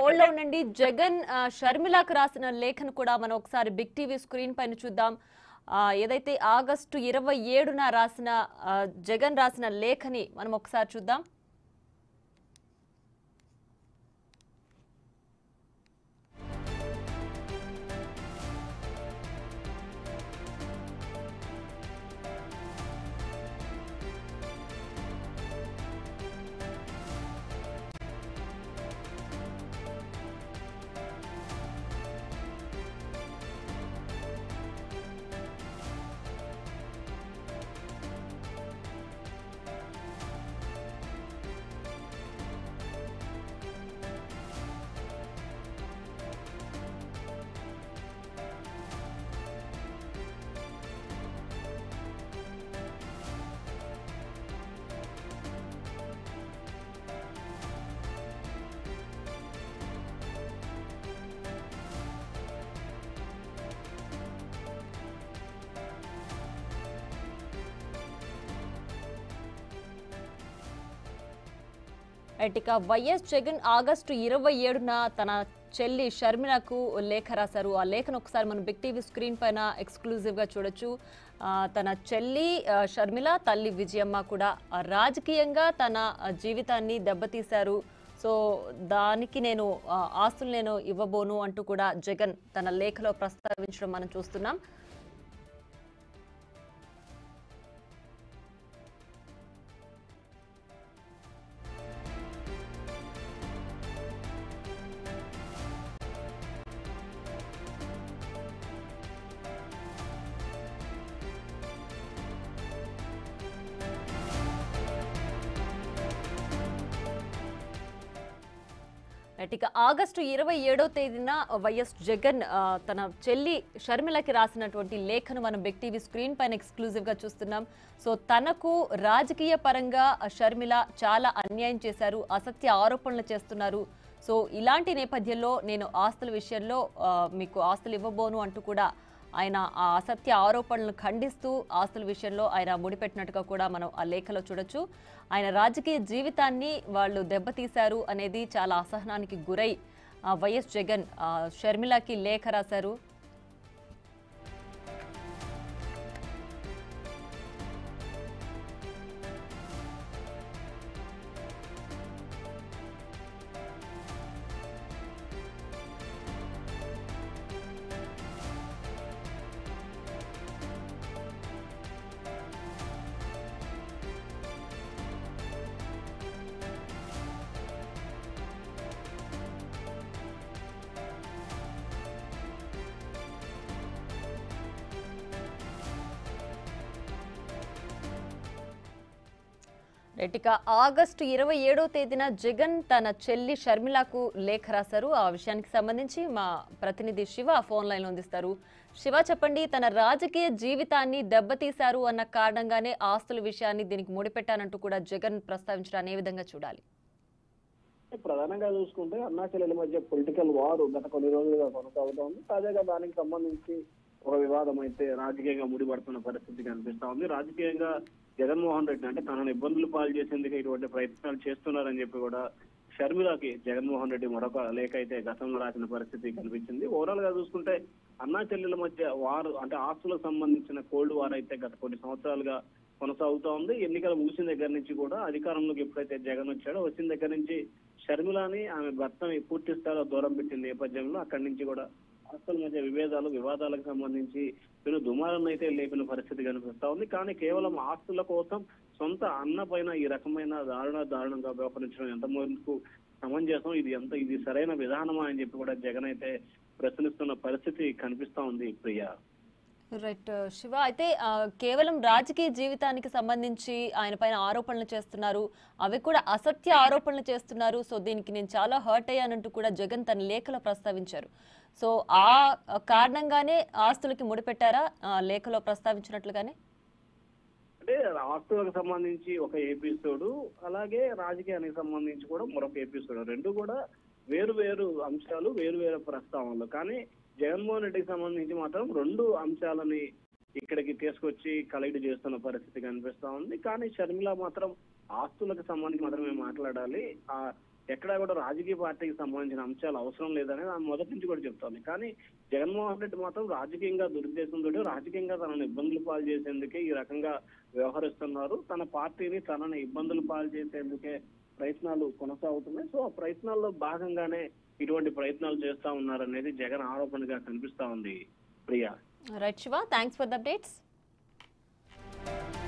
Hold లో ఉండండి. జగన్ షర్మిలకు రాసిన లేఖను కూడా మనం ఒకసారి బిగ్ టీవీ స్క్రీన్ పైన చూద్దాం. ఏదైతే ఆగస్టు 27న రాసిన జగన్ రాసిన లేఖని మనం ఒకసారి చూద్దాం. ఇక వైఎస్ జగన్ ఆగస్టు 27న తన చెల్లి షర్మిలకు లేఖ రాశారు. ఆ లేఖను ఒకసారి మనం బిగ్ టీవీ స్క్రీన్ పైన ఎక్స్క్లూజివ్ గా చూడొచ్చు. తన చెల్లి షర్మిల, తల్లి విజయమ్మ కూడా రాజకీయంగా తన జీవితాన్ని దెబ్బతీశారు. సో దానికి నేను ఆస్తులు నేను ఇవ్వబోను అంటూ కూడా జగన్ తన లేఖలో ప్రస్తావించడం మనం చూస్తున్నాం. ఇక ఆగస్టు 27వ తేదీన వైఎస్ జగన్ తన చెల్లి షర్మిలకి రాసినటువంటి లేఖను మనం బిగ్ టీవీ స్క్రీన్ పైన ఎక్స్క్లూజివ్ గా చూస్తున్నాం. సో తనకు రాజకీయ పరంగా షర్మిల చాలా అన్యాయం చేశారు, అసత్య ఆరోపణలు చేస్తున్నారు. సో ఇలాంటి నేపథ్యంలో నేను ఆస్తుల విషయంలో మీకు ఆస్తులు ఇవ్వబోను అంటూ కూడా ఆయన ఆ అసత్య ఆరోపణలను ఖండిస్తూ ఆస్తుల విషయంలో ఆయన ముడిపెట్టినట్టుగా కూడా మనం ఆ లేఖలో చూడొచ్చు. ఆయన రాజకీయ జీవితాన్ని వాళ్ళు దెబ్బతీశారు అనేది చాలా అసహనానికి గురై వైఎస్ జగన్ షర్మిలకి లేఖ రాశారు. ఇక ఆగస్టు 27వ తేదీన జగన్ తన చెల్లి షర్మిలకు లేఖ రాశారు. ఆ విషయానికి సంబంధించి మా ప్రతినిధి శివ ఫోన్ లైన్ లో అందిస్తారు. శివ, చెప్పండి. తన రాజకీయ జీవితాన్ని దెబ్బతీశారు అన్న కారణంగానే ఆస్తుల విషయాన్ని దీనికి ముడిపెట్టానంటూ కూడా జగన్ ప్రస్తావించడాన్ని ఏ విధంగా చూడాలి? ప్రధానంగా చూసుకుంటే అన్నా చెల్లెల మధ్య పొలిటికల్ వార్ గత కొన్ని రోజులుగా కొనసాగుతోంది. తాజాగా దానికి సంబంధించి ఒక వివాదం అయితే రాజకీయంగా ముడిపడుతున్న పరిస్థితి కనిపిస్తా ఉంది. రాజకీయంగా జగన్మోహన్ రెడ్డి అంటే తనను ఇబ్బందులు పాలు చేసేందుకు ఇటువంటి ప్రయత్నాలు చేస్తున్నారని చెప్పి కూడా షర్మిలకి జగన్మోహన్ రెడ్డి మరొక లేఖ అయితే గతంలో రాసిన పరిస్థితి కనిపించింది. ఓవరాల్ గా చూసుకుంటే అన్నా చెల్లెల మధ్య వారు అంటే ఆస్తులకు సంబంధించిన కోల్డ్ వార్ అయితే గత కొన్ని సంవత్సరాలుగా కొనసాగుతా ఉంది. ఎన్నికలు ముగిసిన దగ్గర నుంచి కూడా అధికారంలోకి ఎప్పుడైతే జగన్ వచ్చాడో వచ్చిన దగ్గర నుంచి షర్మిలని ఆమె భర్తని పూర్తి స్థాయిలో దూరం పెట్టిన నేపథ్యంలో అక్కడి నుంచి కూడా ఆస్తుల మధ్య వివాదాలకు సంబంధించి వీరు దుమారాన్ని అయితే లేపిన పరిస్థితి కనిపిస్తా ఉంది. కానీ కేవలం ఆస్తుల కోసం సొంత అన్న పైన ఈ రకమైన దారుణంగా వ్యవహరించడం ఎంతమందికు సమంజసం, ఇది సరైన విధానమా అని చెప్పి కూడా జగన్ అయితే ప్రశ్నిస్తున్న పరిస్థితి కనిపిస్తా ఉంది. ప్రియా, రైట్ శివ, అయితే కేవలం రాజకీయ జీవితానికి సంబంధించి ఆయన పైన ఆరోపణలు చేస్తున్నారు, అవి కూడా అసత్య ఆరోపణలు చేస్తున్నారు. సో దీనికి నేను చాలా హర్ట్ అయ్యానంటూ కూడా జగన్ తన లేఖలో ప్రస్తావించారు. సో ఆ కారణంగానే ఆస్తులకి ముడిపెట్టారా లేఖలో ప్రస్తావించినట్లుగానే? అంటే ఆస్తులకు సంబంధించి ఒక ఎపిసోడ్, అలాగే రాజకీయానికి సంబంధించి కూడా మరొక ఎపిసోడ్, రెండు కూడా వేరు అంశాలు, వేరు ప్రస్తావనలు. కానీ జగన్మోహన్ రెడ్డికి సంబంధించి మాత్రం రెండు అంశాలని ఇక్కడికి తీసుకొచ్చి కలెక్ట్ చేస్తున్న పరిస్థితి కనిపిస్తా ఉంది. కానీ షర్మిల మాత్రం ఆస్తులకు సంబంధించి మాత్రమే మాట్లాడాలి, ఆ ఎక్కడా కూడా రాజకీయ పార్టీకి సంబంధించిన అంశాలు అవసరం లేదని ఆమె మొదటి నుంచి కూడా చెప్తోంది. కానీ జగన్మోహన్ రెడ్డి మాత్రం రాజకీయంగా దురుద్దేశంతో రాజకీయంగా తనను ఇబ్బందులు పాలు చేసేందుకే ఈ రకంగా వ్యవహరిస్తున్నారు. తన పార్టీని తనని ఇబ్బందులు పాలు చేసేందుకే ప్రయత్నాలు కొనసాగుతున్నాయి. సో ఆ ప్రయత్నాల్లో భాగంగానే ఇటువంటి ప్రయత్నాలు చేస్తా ఉన్నారనేది జగన్ ఆరోపణగా కనిపిస్తా ఉంది. Priya. Right Shiva, thanks for the updates.